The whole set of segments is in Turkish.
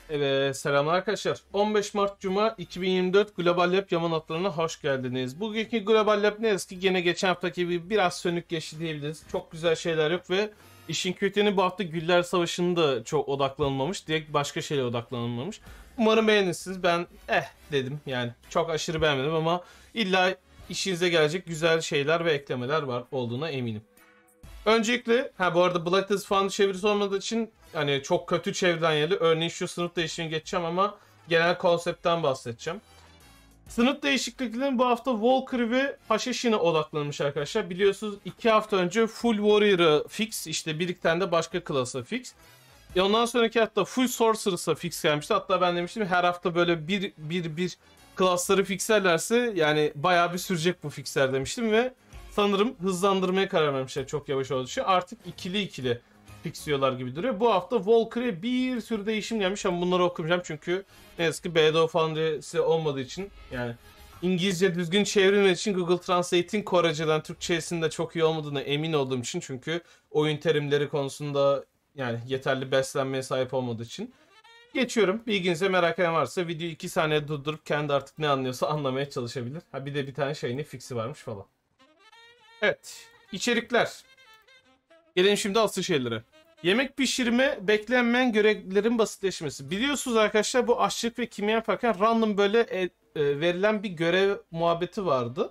Evet, selamlar arkadaşlar. 15 Mart Cuma 2024 Global Lab Yaman Atları'na hoş geldiniz. Bugünkü Global Lab ne yazık ki gene geçen haftaki gibi biraz sönük geçti diyebiliriz. Çok güzel şeyler yok ve işin kötüsü bu hafta Güller Savaşı'nda çok odaklanılmamış. Direkt başka şeylere odaklanılmamış. Umarım beğenirsiniz. Ben dedim yani çok aşırı beğenmedim ama illa işinize gelecek güzel şeyler ve eklemeler var olduğuna eminim. Öncelikle bu arada Blacklist falan çevirisi olmadığı için hani çok kötü çevrilen yerli. Örneğin şu sınıf değişikliğini geçeceğim ama genel konseptten bahsedeceğim. Sınıf değişikliklerinin bu hafta Valkyrie ve Hashashin'e odaklanmış arkadaşlar. Biliyorsunuz 2 hafta önce Full Warrior'ı fix, işte bir iki tane de başka klasa fix. Ondan sonraki hafta Full Sorceress'a fix gelmişti. Hatta ben demiştim her hafta böyle bir klasları fixerlerse yani bayağı bir sürecek bu fixer demiştim ve sanırım hızlandırmaya karar vermişler çok yavaş olduğu için. Artık ikili fixiyorlar gibi duruyor. Bu hafta Valkyrie bir sürü değişim gelmiş ama bunları okumayacağım çünkü ne yazık ki BDO Foundry'si olmadığı için yani İngilizce düzgün çevrilmediği için Google Translate'in Korece'den Türkçesinin de çok iyi olmadığına emin olduğum için çünkü oyun terimleri konusunda yani yeterli beslenmeye sahip olmadığı için. Geçiyorum. Bilginize merak eden varsa videoyu 2 saniye durdurup kendi artık ne anlıyorsa anlamaya çalışabilir. Bir de bir tane şeyin fixi varmış falan. Evet. İçerikler. Gelelim şimdi asıl şeylere. Yemek pişirme beklenmeyen görevlerin basitleşmesi. Biliyorsunuz arkadaşlar bu aşçılık ve kimya yaparken random böyle verilen bir görev muhabbeti vardı.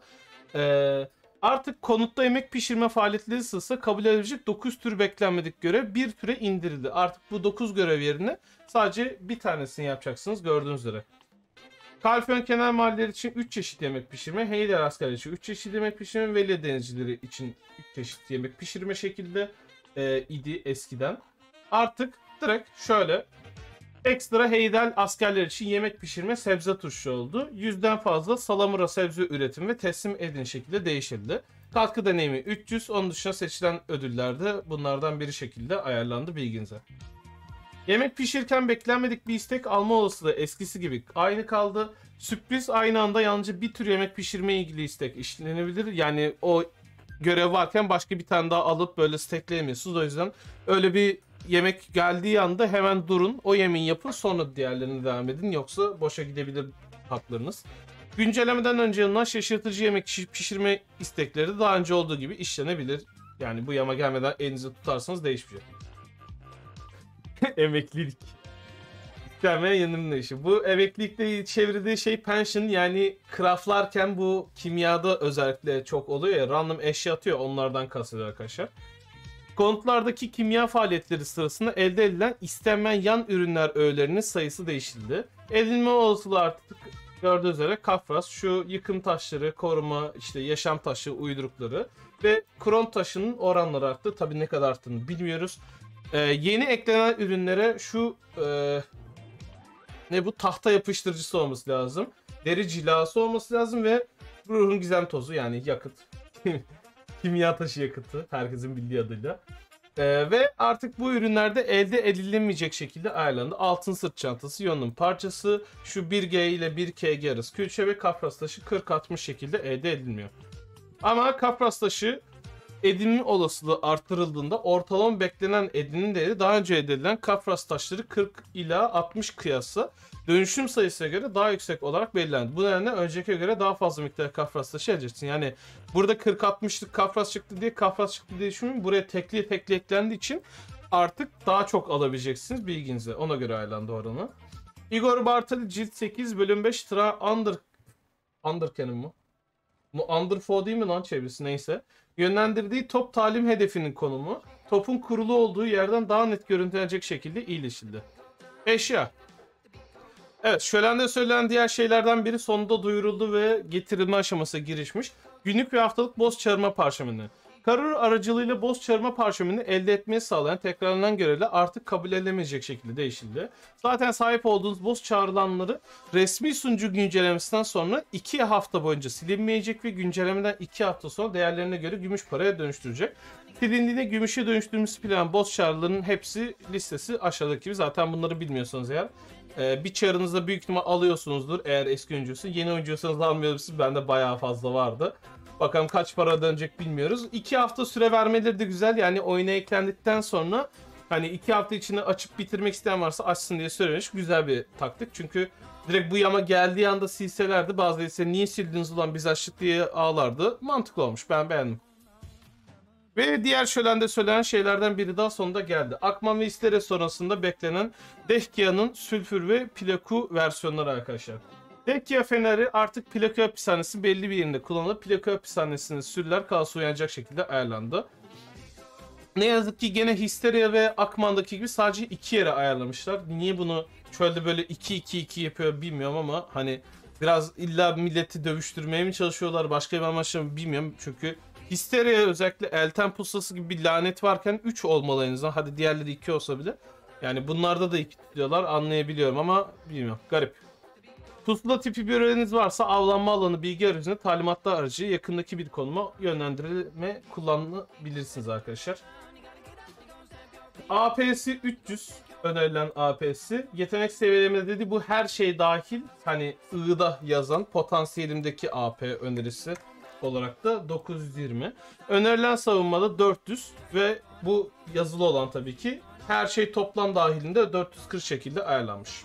Artık konutta yemek pişirme faaliyetleri sırasında kabul edilecek 9 tür beklenmedik görev bir türe indirildi. Artık bu 9 görev yerine sadece bir tanesini yapacaksınız gördüğünüz üzere. Kalfiyon kenar mahalleleri için 3 çeşit yemek pişirme, Heyder askerleri için 3 çeşit yemek pişirme, Veli denizcileri için 3 çeşit yemek pişirme şekilde idi eskiden. Artık direkt şöyle ekstra Heydel askerler için yemek pişirme sebze tuşu oldu. 100'den fazla salamura sebze üretim ve teslim edin şekilde değişildi. Katkı deneyimi 300, onun dışında seçilen ödüller de bunlardan biri şekilde ayarlandı bilginize. Yemek pişirirken beklenmedik bir istek alma olasılığı eskisi gibi aynı kaldı. Sürpriz aynı anda yalnızca bir tür yemek pişirme ilgili istek işlenebilir. Yani o görev varken başka bir tane daha alıp böyle stackleyemiyorsunuz. O yüzden öyle bir yemek geldiği anda hemen durun. O yemeği yapın sonra diğerlerine devam edin. Yoksa boşa gidebilir haklarınız. Güncellemeden önce alınan şaşırtıcı yemek pişirme istekleri de daha önce olduğu gibi işlenebilir. Yani bu yama gelmeden elinizi tutarsanız değişmeyecek. Emeklilik. İstenmeyen yanımın işi. Bu emeklilikte çevirdiği şey pension, yani craftlarken bu kimyada özellikle çok oluyor ya, random eşya atıyor, onlardan kastediyor arkadaşlar. Konutlardaki kimya faaliyetleri sırasında elde edilen istenmeyen yan ürünler öğelerinin sayısı değişildi. Edinme olasılığı artık gördüğünüz üzere kafras, şu yıkım taşları, koruma, işte yaşam taşı, uydurukları ve kron taşının oranları arttı. Tabii ne kadar arttığını bilmiyoruz. Yeni eklenen ürünlere şu ne bu tahta yapıştırıcısı olması lazım. Deri cilası olması lazım ve ruhun gizem tozu, yani yakıt. Kimya taşı yakıtı herkesin bildiği adıyla. Ve artık bu ürünlerde elde edilemeyecek şekilde ayarlandı. Altın sırt çantası, yonun parçası, şu 1G ile 1KG arası külçe ve kafras taşı 40-60 şekilde elde edilmiyor. Ama kafras taşı edinme olasılığı arttırıldığında ortalama beklenen edinim değeri daha önce elde edilen kafras taşları 40 ila 60 kıyasla dönüşüm sayısına göre daha yüksek olarak belirlendi. Bu nedenle önceki göre daha fazla miktar kafras taşı elde edeceksin. Yani burada 40-60'lık kafras çıktı diye düşünmeyin. Buraya tekli eklendiği için artık daha çok alabileceksiniz bilginize. Ona göre ayarlandı oranı. Igor Bartali cilt 8 bölüm 5 Undercannon mı? Bu Underfall değil mi lan çevirisi, neyse. Yönlendirdiği top talim hedefinin konumu topun kurulu olduğu yerden daha net görüntülenecek şekilde iyileşildi. Eşya. Evet, şölende söylenen diğer şeylerden biri sonunda duyuruldu ve getirilme aşamasına girişmiş. Günlük ve haftalık boss çağırma parşömeni. Karur aracılığıyla boss çağırma parşömenini elde etmeyi sağlayan tekrarlanan görevler artık kabul edilemeyecek şekilde değişildi. Zaten sahip olduğunuz boss çağrılanları resmi sunucu güncellemesinden sonra 2 hafta boyunca silinmeyecek ve güncellemeden 2 hafta sonra değerlerine göre gümüş paraya dönüştürecek. Silindiğinde gümüşe dönüştürülmesi planlanan boss çağrılarının hepsi listesi aşağıdaki gibi. Zaten bunları bilmiyorsanız eğer bir çağrınızda büyük ihtimal alıyorsunuzdur eğer eski oyuncusu. Yeni oyuncuysanız almıyorsunuz. Bende bayağı fazla vardı. Bakalım kaç para dönecek bilmiyoruz. 2 hafta süre vermeleri de güzel. Yani oyuna eklendikten sonra Hani 2 hafta içinde açıp bitirmek isteyen varsa açsın diye söylemiş. Güzel bir taktik. Çünkü direkt bu yama geldiği anda silselerdi. Bazıları ise niye sildiniz ulan biz açtık diye ağlardı. Mantıklı olmuş. Ben beğendim. Ve diğer şölende söylenen şeylerden biri daha sonunda geldi. Akman ve İstere sonrasında beklenen Dehkia'nın sülfür ve plaku versiyonları arkadaşlar. Dehkia feneri artık plaku hapishanesi belli bir yerinde kullanılıp plaku hapishanesinin sürüler kaosu uyanacak şekilde ayarlandı. Ne yazık ki gene Histeria ve Akman'daki gibi sadece 2 yere ayarlamışlar. Niye bunu çölde böyle 2-2-2 yapıyor bilmiyorum ama hani biraz illa milleti dövüştürmeye mi çalışıyorlar başka bir amaçla mı bilmiyorum. Çünkü Histeria özellikle Elten Pusulası gibi bir lanet varken 3 olmalı en azından. Hadi diğerleri 2 olsa bile. Yani bunlarda da 2 tutuyorlar anlayabiliyorum ama bilmiyorum garip. Pusula tipi bir öğreniniz varsa avlanma alanı bilgi aracını talimatlar aracı yakındaki bir konuma yönlendirme kullanabilirsiniz arkadaşlar. AP'si 300 önerilen AP'si. Yetenek seviyelerinde dedi bu her şey dahil hani I'da yazan potansiyelimdeki AP önerisi olarak da 920. Önerilen savunmada 400 ve bu yazılı olan tabii ki her şey toplam dahilinde 440 şekilde ayarlanmış.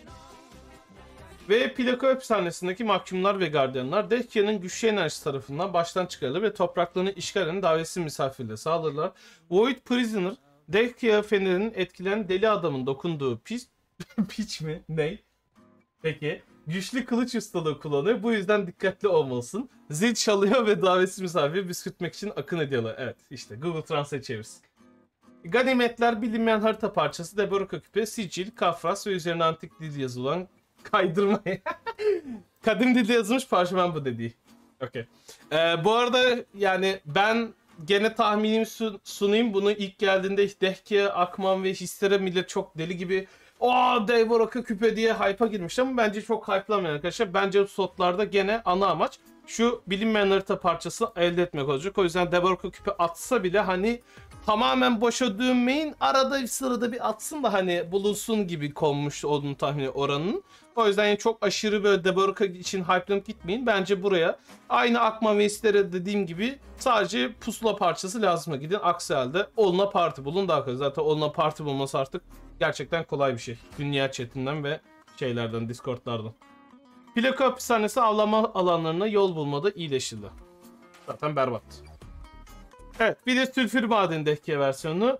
Ve plaka hapishanesindeki mahkumlar ve gardiyanlar Dehkia'nın güçlü enerjisi tarafından baştan çıkarılır ve topraklarını işgal eden davetsiz misafirle sağlarlar. Void Prisoner, Dehkia fenerinin etkilen deli adamın dokunduğu piç mi? Ney? Peki. Güçlü kılıç ustalığı kullanıyor. Bu yüzden dikkatli olmalısın. Zil çalıyor ve davetsiz misafiri püskürtmek için akın ediyorlar. Evet işte Google Translate çevirsin. Ganimetler bilinmeyen harita parçası, Deboroka küpe, sicil, kafras ve üzerine antik dil yazılan kaydırma. Kadim dilde yazılmış parşömen bu dediği. Okay. Bu arada yani ben gene tahminimi sunayım. Bunu ilk geldiğinde Dehkia, Akman ve Histera millet çok deli gibi Deboroka küpe diye hype'a girmiş ama bence çok hype'lamayın arkadaşlar. Bence bu slotlarda gene ana amaç şu bilinmeyen harita parçası elde etmek olacak. O yüzden Deboroka küpe atsa bile hani tamamen boşa dönmeyin. Arada bir sırada bir atsın da hani bulunsun gibi konmuş olduğunu tahmini oranın. O yüzden yani çok aşırı böyle Deboroka için hype'lanıp gitmeyin. Bence buraya aynı Akma ve İstere dediğim gibi sadece pusula parçası lazım gidin. Aksi halde Olna Parti bulun daha kolay. Zaten Olna Parti bulması artık gerçekten kolay bir şey. Dünya chatinden ve şeylerden, Discord'lardan. Plaka hapishanesi avlama alanlarına yol bulmada iyileşildi. Zaten berbat. Evet, bir de sülfür madeni Dehkia versiyonu.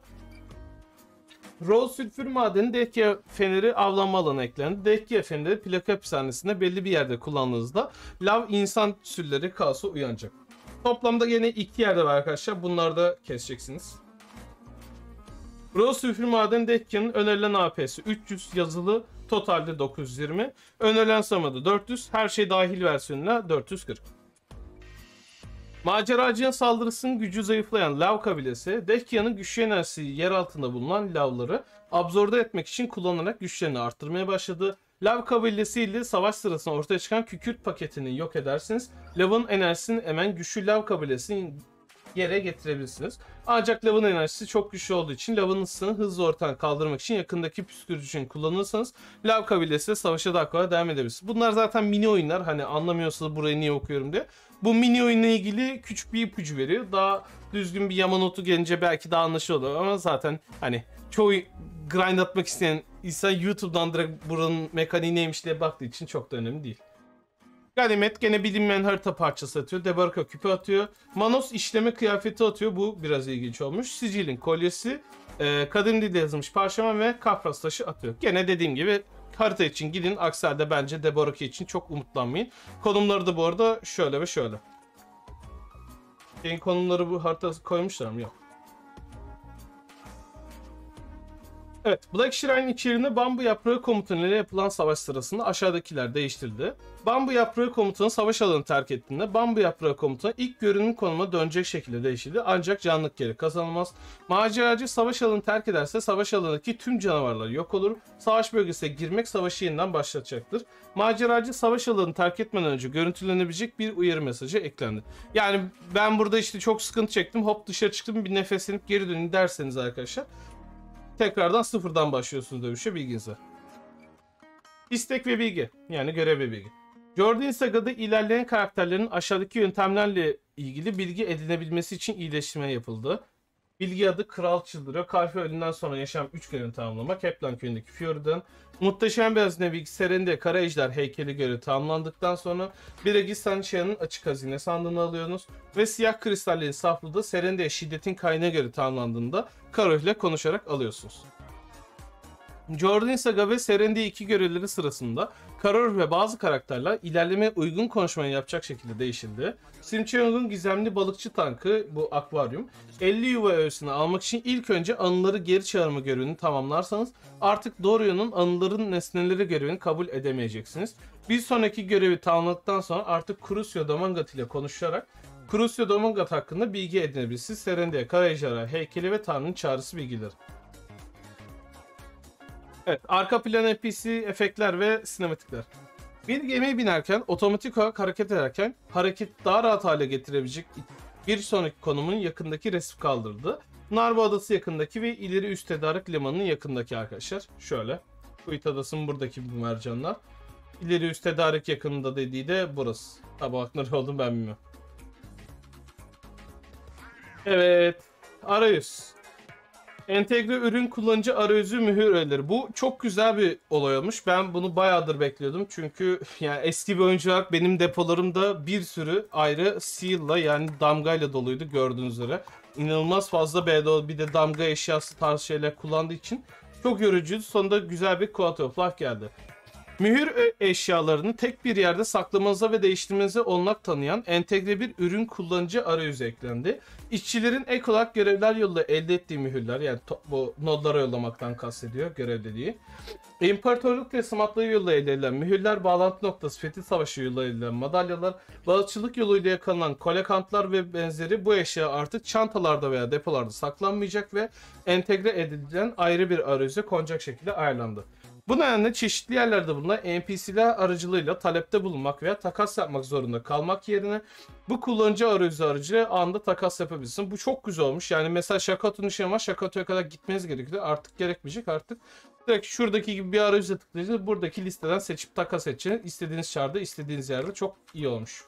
Rose sülfür madeni Dehkia feneri avlanma alanına eklendi. Dehkia feneri plaka hapishanesinde belli bir yerde kullandığınızda lav insan sülleri kaosu uyanacak. Toplamda yine 2 yerde var arkadaşlar. Bunları da keseceksiniz. Rose sülfür madeni Dehkia'nın önerilen AP'si 300 yazılı, totalde 920. Önerilen savunmada 400, her şey dahil versiyonuna 440. Maceracının saldırısının gücü zayıflayan Lav kabilesi, Dehkia'nın güçlü enerjisi yer altında bulunan lavları absorbe etmek için kullanarak güçlerini arttırmaya başladı. Lav kabilesi ile savaş sırasında ortaya çıkan kükürt paketini yok edersiniz. Lav'ın enerjisini emen güçlü Lav kabilesini yere getirebilirsiniz. Ancak lavın enerjisi çok güçlü olduğu için lavın ısısını hızlı ortadan kaldırmak için yakındaki püskürtücü için kullanırsanız lav kabilesiyle savaşa daha kolay devam edebilirsiniz. Bunlar zaten mini oyunlar, hani anlamıyorsanız burayı niye okuyorum diye. Bu mini oyunla ilgili küçük bir ipucu veriyor. Daha düzgün bir yama notu gelince belki daha anlaşılır ama zaten hani çoğu grind atmak isteyen insan YouTube'dan direkt buranın mekaniği neymiş diye baktığı için çok da önemli değil. Ganimet gene bilinmeyen harita parçası atıyor. Debarka küpe atıyor. Manos işleme kıyafeti atıyor. Bu biraz ilginç olmuş. Sicil'in kolyesi, kadim dilde yazılmış parşömen ve kafras taşı atıyor. Gene dediğim gibi harita için gidin. Aksi halde bence Debarka için çok umutlanmayın. Konumları da bu arada şöyle ve şöyle. Konumları bu harita koymuşlar mı? Yok. Evet, Black Shrine içeriğinde bambu yaprağı komutanıyla yapılan savaş sırasında aşağıdakiler değiştirildi. Bambu yaprağı komutanı savaş alanını terk ettiğinde bambu yaprağı komutanı ilk görünüm konumuna dönecek şekilde değiştirildi. Ancak canlılık geri kazanılmaz. Maceracı savaş alanını terk ederse savaş alanındaki tüm canavarlar yok olur. Savaş bölgesine girmek savaşı yeniden başlatacaktır. Maceracı savaş alanını terk etmeden önce görüntülenebilecek bir uyarı mesajı eklendi. Yani ben burada işte çok sıkıntı çektim. Hop dışarı çıktım, bir nefeslenip geri dönün derseniz arkadaşlar, tekrardan sıfırdan başlıyorsunuz dövüşe, bilginize. İstek ve bilgi, yani görev ve bilgi. Jordan Saga'da ilerleyen karakterlerin aşağıdaki yöntemlerle ilgili bilgi edinebilmesi için iyileştirme yapıldı. Bilgi adı Kral Çıldırıyor. Kalfi ölümünden sonra yaşam 3 görevini tamamlamak. Heplan köyündeki Fjord'dan. Muhteşem Beyaz Nevi Serendia Kara Ejder heykeli görevi tamamlandıktan sonra bir Registan Şahı'nın açık hazine sandığını alıyorsunuz. Ve siyah kristallerin saflığı Serendia şiddetin kaynağı görevi tamamlandığında Karo ile konuşarak alıyorsunuz. Jordan Saga ve Serendia 2 görevleri sırasında Karor ve bazı karakterler ilerlemeye uygun konuşmayı yapacak şekilde değişildi. Simcheong'un gizemli balıkçı tankı, bu akvaryum, 50 yuva öğesini almak için ilk önce anıları geri çağırma görevini tamamlarsanız artık Dorio'nun anıların nesneleri görevini kabul edemeyeceksiniz. Bir sonraki görevi tamamladıktan sonra artık Crucio Domingat ile konuşarak Crucio Domingat hakkında bilgi edinebilirsiniz. Serendia, Kara Ejderha, heykeli ve Tanrı'nın çağrısı bilgileri. Evet, arka plan NPC, efektler ve sinematikler. Bir gemiye binerken, otomatik olarak hareket ederken hareket daha rahat hale getirebilecek bir sonraki konumun yakındaki resmi kaldırdı. Narva Adası yakındaki ve ileri üst tedarik limanının yakındaki arkadaşlar. Şöyle. Kuyut Adası'nın buradaki bu mercanlar. İleri üst tedarik yakınında dediği de burası. Tabi nerede olduğunu ben bilmiyorum. Evet. Arayüz. Entegre ürün kullanıcı arayüzü mühür öğeleri. Bu çok güzel bir olay olmuş. Ben bunu bayağıdır bekliyordum. Çünkü yani eski bir oyuncu olarak benim depolarımda bir sürü ayrı seal'la yani damgayla doluydu gördüğünüz üzere. İnanılmaz fazla BDO bir de damga eşyası tarzı şeyler kullandığı için çok yorucuydu. Sonunda güzel bir quality of life geldi. Mühür eşyalarını tek bir yerde saklamanıza ve değiştirmenize olanak tanıyan entegre bir ürün kullanıcı arayüzü eklendi. İşçilerin ek olarak görevler yoluyla elde ettiği mühürler, yani bu nodlara yollamaktan kastediyor görev dediği. İmparatorluk teslimatları yoluyla elde edilen mühürler, bağlantı noktası, Fethi Savaşı yoluyla elde edilen madalyalar, balıkçılık yoluyla yakalanan kolekantlar ve benzeri bu eşya artık çantalarda veya depolarda saklanmayacak ve entegre edilen ayrı bir arayüze konacak şekilde ayarlandı. Bu nedenle çeşitli yerlerde bulunan NPC'ler aracılığıyla talepte bulunmak veya takas yapmak zorunda kalmak yerine bu kullanıcı arayüzü aracılığıyla anında takas yapabilirsin. Bu çok güzel olmuş. Yani mesela Shakato'nun işi var. Shakato'ya kadar gitmeniz gerekiyor. Artık gerekmeyecek. Artık direkt şuradaki gibi bir arayüze tıklayacağız. Buradaki listeden seçip takas edeceğiniz. İstediğiniz çağrıda, istediğiniz yerde çok iyi olmuş.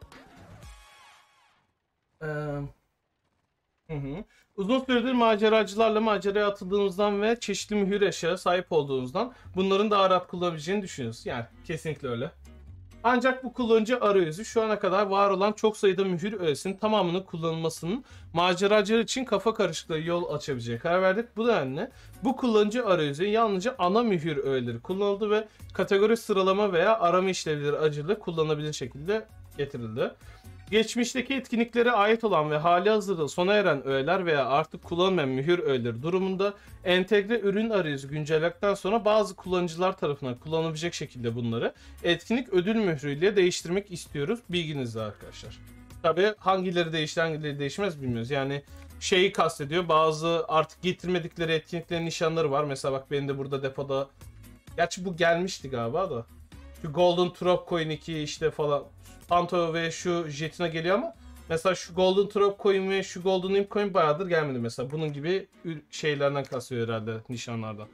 Uzun süredir maceracılarla maceraya atıldığınızdan ve çeşitli mühür eşyaya sahip olduğunuzdan bunların daha rahat kullanabileceğini düşünüyoruz. Yani kesinlikle öyle. Ancak bu kullanıcı arayüzü şu ana kadar var olan çok sayıda mühür öğesinin tamamının kullanılmasının maceracılar için kafa karışıklığı yol açabileceğine karar verdik. Bu nedenle bu kullanıcı arayüzü yalnızca ana mühür öğeleri kullanıldı ve kategori sıralama veya arama işlevleri aracılığıyla kullanılabilir şekilde getirildi. Geçmişteki etkinliklere ait olan ve hali hazırda sona eren öğeler veya artık kullanılmayan mühür öğeleri durumunda entegre ürün arayüzü güncelledikten sonra bazı kullanıcılar tarafından kullanabilecek şekilde bunları etkinlik ödül mührüyle değiştirmek istiyoruz. Bilginizde arkadaşlar. Tabi hangileri değişti hangileri değişmez bilmiyoruz. Yani şeyi kastediyor, bazı artık getirmedikleri etkinliklerin nişanları var. Mesela bak benim de burada depoda, gerçi bu gelmişti galiba da. Şu Golden Trop Coin 2 işte falan. Panto ve şu Jet'ine geliyor ama mesela şu Golden Trop Coin ve şu Golden Imp Coin bayağıdır gelmedi mesela. Bunun gibi şeylerden kasıyor herhalde, nişanlardan.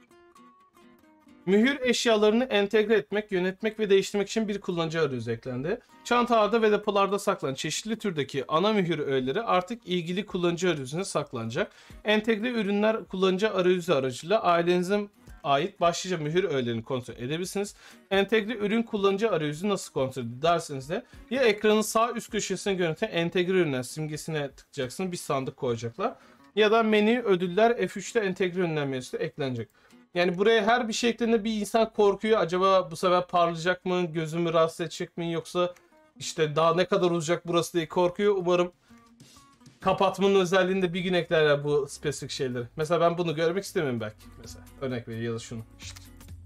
Mühür eşyalarını entegre etmek, yönetmek ve değiştirmek için bir kullanıcı arayüzü eklendi. Çantalarda ve depolarda saklanan çeşitli türdeki ana mühür öğeleri artık ilgili kullanıcı arayüzüne saklanacak. Entegre ürünler kullanıcı arayüzü aracılığıyla ailenizin ait başlıca mühür öğelerini kontrol edebilirsiniz. Entegre ürün kullanıcı arayüzü nasıl kontrol edilir derseniz de ya ekranın sağ üst köşesine görüntülen entegre ürünler simgesine tıklayacaksınız, bir sandık koyacaklar. Ya da menü ödüller F3'te entegre ürünler menüsü eklenecek. Yani buraya her bir şey eklediğinde bir insan korkuyor. Acaba bu sefer parlayacak mı, gözümü rahatsız edecek mi, yoksa işte daha ne kadar olacak burası diye korkuyor. Umarım kapatmanın özelliğinde bir gün eklerler bu spesifik şeyleri. Mesela ben bunu görmek istemiyorum belki. Mesela örnek vereyim ya da şunu. İşte.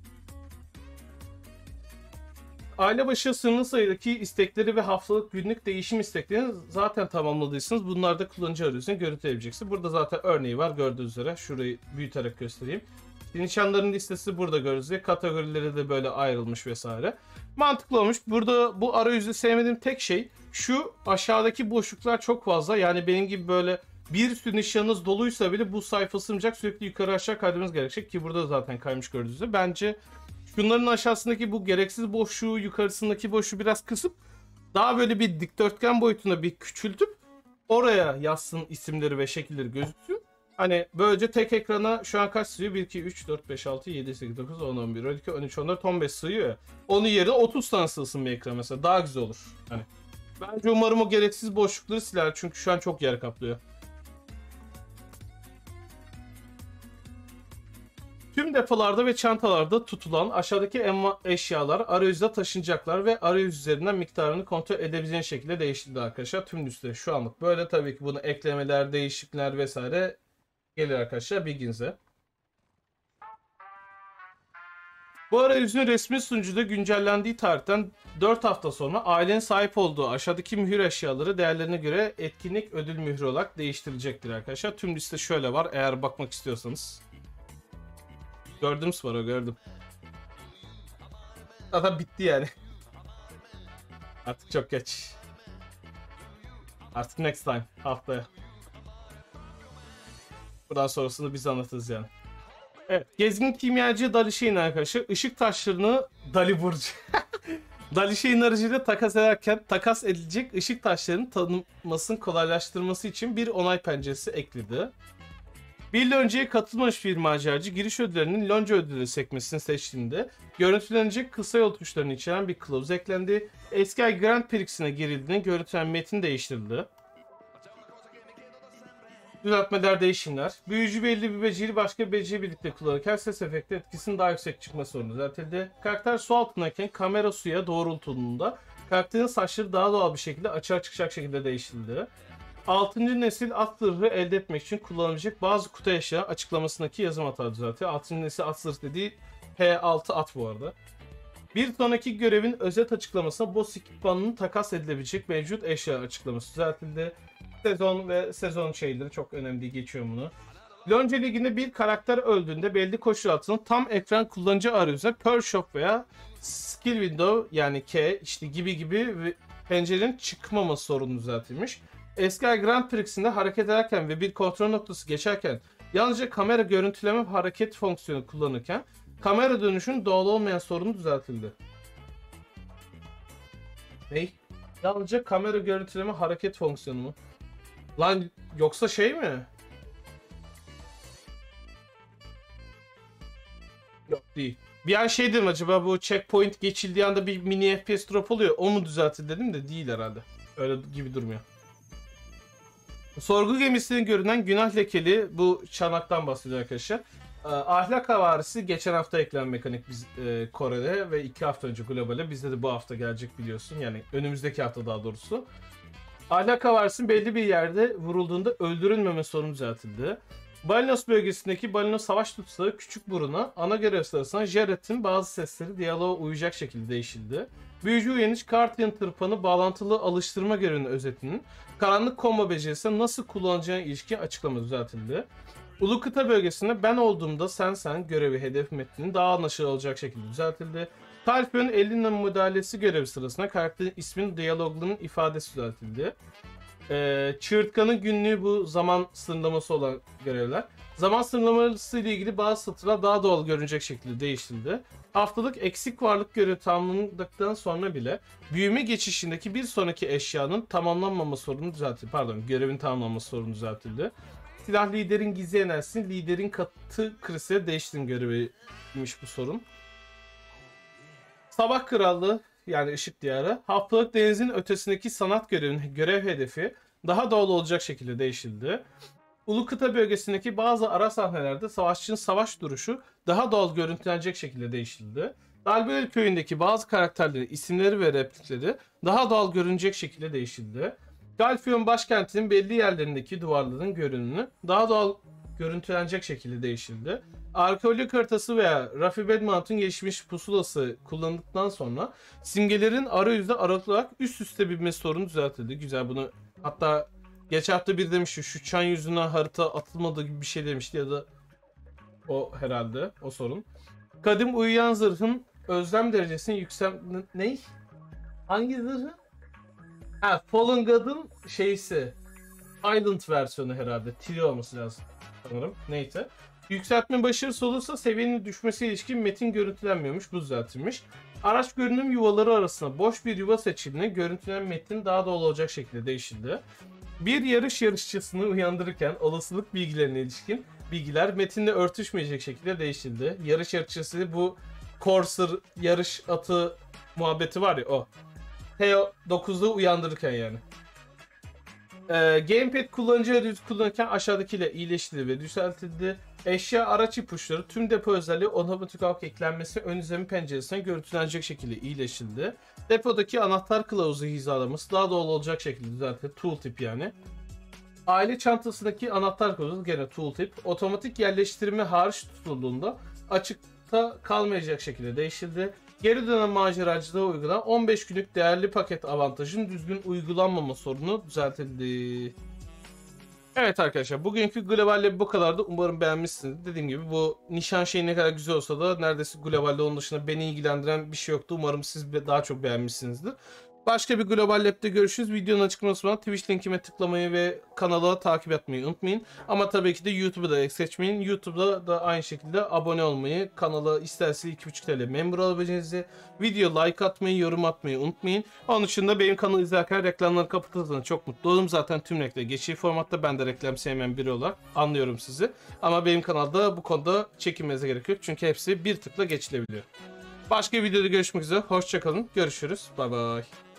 Aile başı sınırlı sayıdaki istekleri ve haftalık günlük değişim isteklerini zaten tamamladıysanız bunlar da kullanıcı arayüzünü görüntüleyebileceksiniz. Burada zaten örneği var gördüğünüz üzere. Şurayı büyüterek göstereyim. Nişanların listesi burada görüyoruz. Kategorileri de böyle ayrılmış vesaire. Mantıklı olmuş. Burada bu arayüzü sevmediğim tek şey şu: aşağıdaki boşluklar çok fazla. Yani benim gibi böyle bir sürü nişanınız doluysa bile bu sayfa sığmayacak. Sürekli yukarı aşağı kaydırmanız gerekecek ki burada zaten kaymış gördüğünüz üzere. Bence şunların aşağısındaki bu gereksiz boşluğu, yukarısındaki boşluğu biraz kısıp daha böyle bir dikdörtgen boyutuna bir küçültüp oraya yazsın isimleri ve şekilleri gözüksün. Hani böylece tek ekrana şu an kaç sığıyor? 1, 2, 3, 4, 5, 6, 7, 8, 9, 10, 11, 12, 13, 14, 15 sığıyor ya. Onun yerine 30 tane sığsın bir ekran mesela. Daha güzel olur. Hani bence umarım o gereksiz boşlukları siler. Çünkü şu an çok yer kaplıyor. Tüm depolarda ve çantalarda tutulan aşağıdaki eşyalar arayüzde taşınacaklar ve arayüz üzerinden miktarını kontrol edebileceğin şekilde değiştirildi arkadaşlar. Tüm liste şu anlık böyle. Tabii ki bunu eklemeler, değişiklikler vesaire gelir arkadaşlar bilginize. Bu arayüzün resmi sunucuda güncellendiği tarihten 4 hafta sonra ailenin sahip olduğu aşağıdaki mühür eşyaları değerlerine göre etkinlik ödül mührü olarak değiştirilecektir arkadaşlar. Tüm liste şöyle var eğer bakmak istiyorsanız. Gördüm Sparo, gördüm. Zaten bitti yani. Artık çok geç. Artık next time, haftaya. Buradan sonrasını biz anlatırız yani. Evet, gezgin kimyacı Dalişehir'in arkadaşlar ışık taşlarını Dali Burcu. Dalişehir'in aracıyla takas ederken takas edilecek ışık taşlarının tanınmasını kolaylaştırması için bir onay penceresi ekledi. Bir yıl önceye katılmamış bir maceracı giriş ödüllerinin lonca ödülü sekmesini seçtiğinde görüntülenecek kısa yol tuşlarını içeren bir kılavuz eklendi. Eski ay Grand Prix'sine girildiğinde görüntülen metin değiştirildi. Düzeltmeler, değişimler. Büyücü belli bir beceri başka bir beceri birlikte kullanırken ses efekti etkisinin daha yüksek çıkma sorunu düzeltildi. Karakter su altındayken kamera suya doğrultulduğunda karakterin saçları daha doğal bir şekilde açığa çıkacak şekilde değiştirildi. 6. nesil at zırhı elde etmek için kullanılabilecek bazı kutu eşya açıklamasındaki yazım hata düzeltiyor. 6. nesil at zırhı dediği P6 at bu arada. Bir sonraki görevin özet açıklamasına boss ekipmanının takas edilebilecek mevcut eşya açıklaması düzeltildi. Sezon ve sezon şeyleri çok önemli değil, geçiyorum bunu. Lonca Ligi'nde bir karakter öldüğünde belli koşul altında tam ekran kullanıcı arayüzüne Pearl Shop veya Skill Window yani K işte gibi pencerenin çıkmaması sorunu düzeltilmiş. Eski ay Grand Prix'sinde hareket ederken ve bir kontrol noktası geçerken yalnızca kamera görüntüleme hareket fonksiyonu kullanırken kamera dönüşünün doğal olmayan sorunu düzeltildi. Ney? Yalnızca kamera görüntüleme hareket fonksiyonu mu? Lan yoksa şey mi? Yok değil. Bir an şey dedim acaba bu checkpoint geçildiği anda bir mini FPS drop oluyor. O mu düzeltti dedim de değil herhalde. Öyle gibi durmuyor. Sorgu gemisinin görünen günah lekeli bu çanaktan bahsediyor arkadaşlar. Ahlak havarisi geçen hafta eklenen mekanik biz Kore'de ve 2 hafta önce globale. Bizde de bu hafta gelecek biliyorsun. Yani önümüzdeki hafta daha doğrusu. Ahlak havarisinin belli bir yerde vurulduğunda öldürülmeme sorunu düzeltildi. Balinos bölgesindeki Balinos savaş tutsağı küçük buruna ana görev sırasında Jared'in bazı sesleri diyaloğa uyacak şekilde değişildi. Büyücü uyanış Kartian tırpanı bağlantılı alıştırma görevinin özetinin karanlık kombo becerisine nasıl kullanacağına ilişkin açıklama düzeltildi. Ulu kıta bölgesinde ben olduğumda sen görevi hedef metninin daha anlaşılır olacak şekilde düzeltildi. Talpion'un elinle müdahalesi görevi sırasında karakterin isminin diyaloglarının ifadesi düzeltildi. Çığırtkanın günlüğü bu zaman sınırlaması olan görevler. Zaman sınırlaması ile ilgili bazı satırlar daha doğal görünecek şekilde değiştirildi. Haftalık eksik varlık görevi tamamlandıktan sonra bile büyüme geçişindeki bir sonraki eşyanın tamamlanmama sorunu düzeltildi. Pardon, görevin tamamlanması sorunu düzeltildi. Silah liderin gizli enerjisini liderin katı kristali değiştirin göreviymiş bu sorun. Sabah Krallığı yani Işık Diyarı haftalık denizin ötesindeki sanat görevinin görev hedefi daha doğal olacak şekilde değişildi. Ulu kıta bölgesindeki bazı ara sahnelerde savaşçının savaş duruşu daha doğal görüntülenecek şekilde değişildi. Dalböl köyündeki bazı karakterlerin isimleri ve replikleri daha doğal görünecek şekilde değişildi. Galfion başkentinin belli yerlerindeki duvarların görünümü daha doğal görüntülenecek şekilde değişildi. Arkeolojik haritası veya Rafi Bedmouth'un gelişmiş pusulası kullanıldıktan sonra simgelerin arayüzde aralıklı olarak üst üste binmesi sorunu düzeltildi. Güzel, bunu hatta geçen hafta bir demişti şu çan yüzüne harita atılmadığı gibi bir şey demişti ya da o herhalde o sorun. Kadim uyuyan zırhın özlem derecesini ne? Hangi zırhı? Ha, Fallen God'ın şeysi. Island versiyonu herhalde. Tiri olması lazım sanırım. Neyse. Yükseltme başarısı olursa seviyenin düşmesiyle ilişkin metin görüntülenmiyormuş. Bu düzeltilmiş. Araç görünüm yuvaları arasında boş bir yuva seçildiğinde görüntülenen metin daha doğal olacak şekilde değişildi. Bir yarış yarışçısını uyandırırken olasılık bilgilerine ilişkin bilgiler metinle örtüşmeyecek şekilde değiştirildi. Yarış yarışçısı bu Corsair yarış atı muhabbeti var ya o. Teo 9'u uyandırırken yani. Gamepad kullanıcıya düz kullanırken aşağıdakiyle iyileştirildi ve düzeltildi. Eşya araç ipuçları tüm depo özelliği otomatik olarak eklenmesi ön izleme penceresine görüntülenecek şekilde iyileştirildi. Depodaki anahtar kılavuzu hizalaması daha doğal olacak şekilde düzeltildi. Tooltip yani. Aile çantasındaki anahtar kılavuzu gene tooltip. Otomatik yerleştirme hariç tutulduğunda açıkta kalmayacak şekilde değiştirildi. Geri dönen maceracılığa uygulanan 15 günlük değerli paket avantajının düzgün uygulanmama sorunu düzeltildi. Evet arkadaşlar, bugünkü Global bu kadardı. Umarım beğenmişsiniz. Dediğim gibi bu nişan şeyi ne kadar güzel olsa da neredeyse Global'de onun dışında beni ilgilendiren bir şey yoktu. Umarım siz daha çok beğenmişsinizdir. Başka bir Global Lab'de görüşürüz. Videonun açıklamasından Twitch linkime tıklamayı ve kanala takip etmeyi unutmayın. Ama tabii ki de YouTube'u da seçmeyin. YouTube'da da aynı şekilde abone olmayı, kanala isterseniz 2,5 TL memur olabileceğinizi, video like atmayı, yorum atmayı unutmayın. Onun dışında benim kanalı izlerken reklamları kapatırsanız çok mutlu olurum. Zaten tüm renkler geçici formatta, ben de reklam sevmeyen biri olarak anlıyorum sizi. Ama benim kanalda bu konuda çekinmenize gerek yok. Çünkü hepsi bir tıkla geçilebiliyor. Başka bir videoda görüşmek üzere. Hoşçakalın. Görüşürüz. Bay bay.